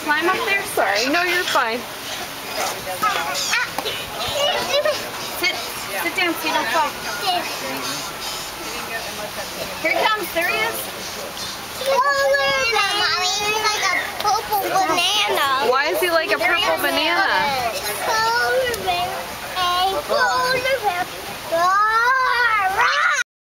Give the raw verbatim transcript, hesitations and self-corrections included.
climb up there? Sorry, no, you're fine. Sit, sit down so you don't fall. Here he comes, there he is. Mommy, he's like a purple banana. Why is he like a purple banana? Polar bear, a polar bear.